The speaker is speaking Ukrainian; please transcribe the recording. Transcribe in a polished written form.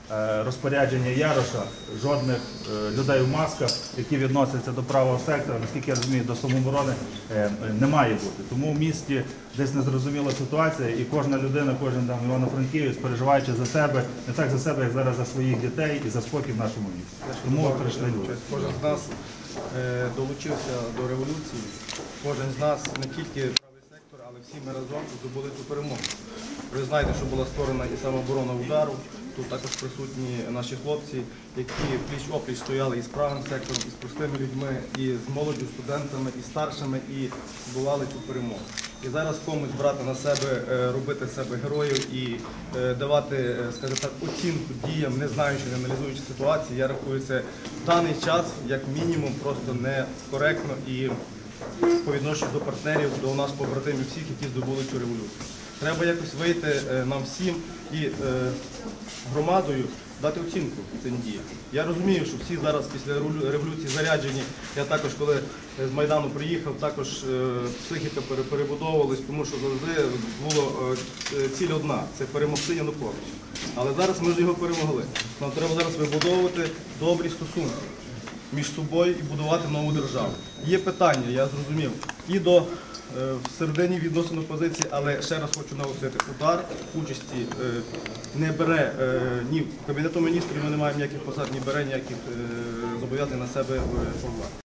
розпорядження Яроша жодних людей в масках, які відносяться до правого сектора, наскільки я розумію, до самооборони, не має бути. Тому в місті десь незрозуміла ситуація, і кожна людина, кожен там івано-франківець, переживаючи за себе, не так за себе, як зараз за своїх дітей і за спокій в нашому місті. Тому прийшли люди. Кожен з нас долучився до революції, кожен з нас не тільки правий сектор, але всі ми разом здобули цю перемогу. Ви знаєте, що була створена і самооборона удару, тут також присутні наші хлопці, які пліч-опліч стояли і з правим сектором, і з простими людьми, і з молоддю, студентами, і старшими, і здобували цю перемогу. І зараз комусь брати на себе, робити з себе героїв і давати, скажімо так, оцінку діям, не знаючи, не аналізуючи ситуацію, я рахую це в даний час, як мінімум, просто некоректно і по відношенню до партнерів, до нас, побратимів всіх, які здобули цю революцію. Треба якось вийти нам всім і громадою дати оцінку цим діям. Я розумію, що всі зараз після революції заряджені. Я також, коли з Майдану приїхав, також психіка перебудовувалась, тому що завжди була ціль одна – це перемогти Януковича. Але зараз ми ж його перемогли. Нам треба зараз вибудовувати добрі стосунки між собою і будувати нову державу. Є питання, я зрозумів, і до всередині відносно опозиції, але ще раз хочу наголосити, удар участі не бере ні Кабінету міністрів, ми не маємо ніяких посад, ні бере ніяких зобов'язань на себе формувати.